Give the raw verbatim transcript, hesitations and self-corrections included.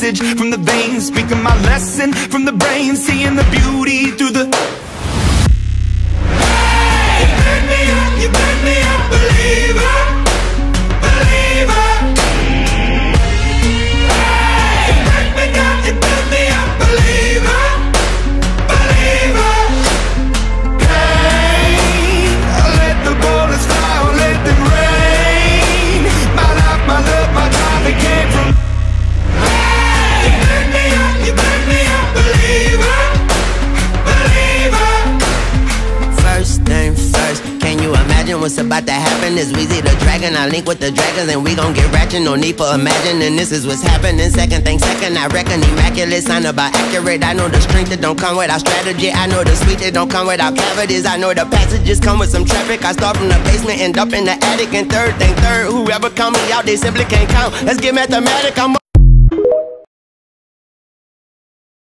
message from the veins, speaking my lesson from the brain, seeing the beauty through the... Hey, you burn me up, you burn me up, believer, believer. Hey, you burn me down, you burn me up, believer, believer. Hey, I let the bullets fly, I let them rain. My life, my love, my time, it came from... Hey, you burn me up, you burn me up, believer, believer. First thing first, can you imagine what's about to happen? Is Weezy the dragon? I link with the dragons and we gon' get ratchet. No need for imagining, this is what's happening. Second thing second, I reckon immaculate, sign about accurate. I know the strength that don't come without strategy. I know the sweet that don't come without cavities. I know the passages come with some traffic. I start from the basement, end up in the attic. And third thing third, whoever count me out, they simply can't count. Let's get mathematic, I'm